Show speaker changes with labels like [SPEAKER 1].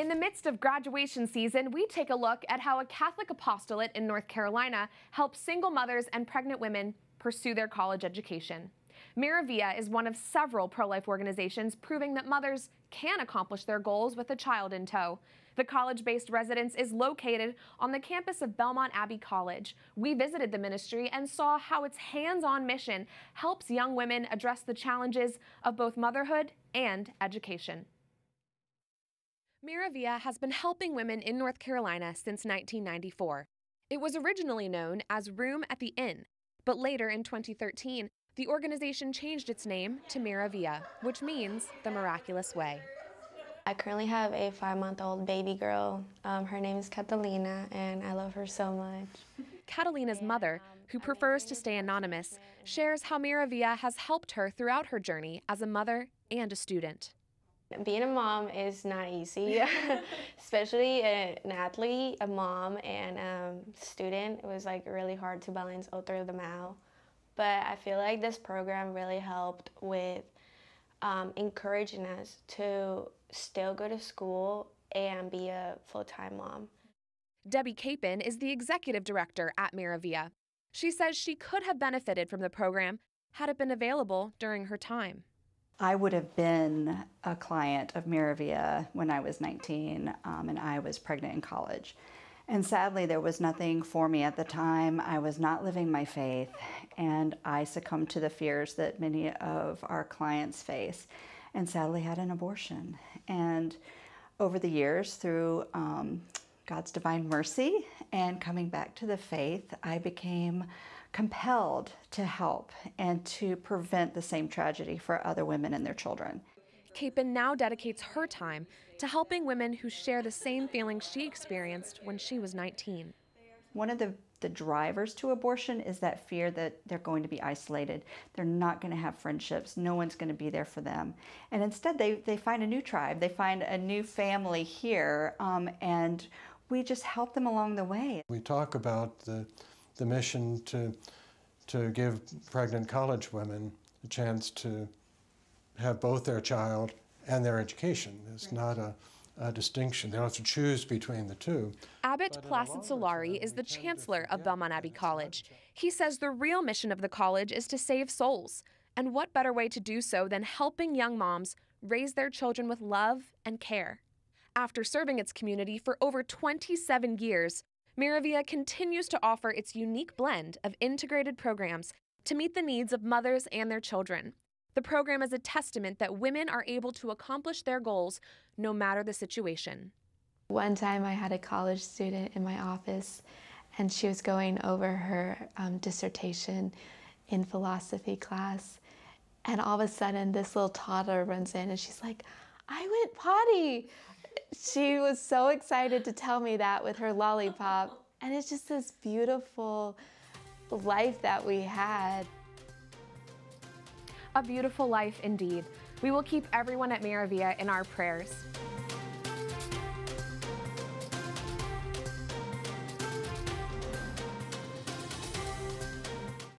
[SPEAKER 1] In the midst of graduation season, we take a look at how a Catholic apostolate in North Carolina helps single mothers and pregnant women pursue their college education. MiraVia is one of several pro-life organizations proving that mothers can accomplish their goals with a child in tow. The college-based residence is located on the campus of Belmont Abbey College. We visited the ministry and saw how its hands-on mission helps young women address the challenges of both motherhood and education. MiraVia has been helping women in North Carolina since 1994. It was originally known as Room at the Inn, but later in 2013, the organization changed its name to MiraVia, which means the miraculous way.
[SPEAKER 2] I currently have a 5-month-old baby girl. Her name is Catalina, and I love her so much.
[SPEAKER 1] Catalina's mother, who prefers to stay anonymous, shares how MiraVia has helped her throughout her journey as a mother and a student.
[SPEAKER 2] Being a mom is not easy, especially an athlete, a mom, and a student. It was like really hard to balance all three of them out. But I feel like this program really helped with encouraging us to still go to school and be a full-time mom.
[SPEAKER 1] Debbie Capon is the executive director at MiraVia. She says she could have benefited from the program had it been available during her time.
[SPEAKER 3] I would have been a client of MiraVia when I was 19 and I was pregnant in college. And sadly, there was nothing for me at the time. I was not living my faith, and I succumbed to the fears that many of our clients face, and sadly had an abortion. And over the years, through God's divine mercy and coming back to the faith, I became compelled to help and to prevent the same tragedy for other women and their children.
[SPEAKER 1] Capon now dedicates her time to helping women who share the same feelings she experienced when she was 19.
[SPEAKER 3] One of the drivers to abortion is that fear that they're going to be isolated. They're not going to have friendships. No one's going to be there for them. And instead, they find a new tribe. They find a new family here, and we just help them along the way.
[SPEAKER 4] We talk about the mission to give pregnant college women a chance to have both their child and their education. It's not a distinction. They don't have to choose between the two.
[SPEAKER 1] Abbot Placid Solari is the chancellor of Belmont Abbey College. He says the real mission of the college is to save souls. And what better way to do so than helping young moms raise their children with love and care? After serving its community for over 27 years, MiraVia continues to offer its unique blend of integrated programs to meet the needs of mothers and their children. The program is a testament that women are able to accomplish their goals no matter the situation.
[SPEAKER 2] One time I had a college student in my office, and she was going over her dissertation in philosophy class, and all of a sudden this little toddler runs in and she's like, "I went potty." She was so excited to tell me that with her lollipop, and it's just this beautiful life that we had.
[SPEAKER 1] A beautiful life indeed. We will keep everyone at MiraVia in our prayers.